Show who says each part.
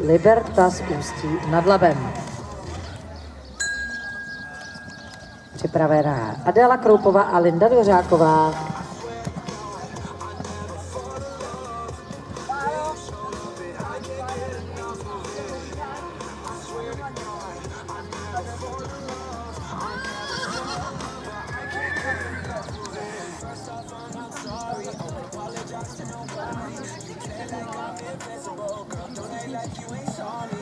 Speaker 1: Libertas Ústí nad Labem. Připravená Adéla Kroupová a Linda Dvořáková.
Speaker 2: Like you ain't saw me.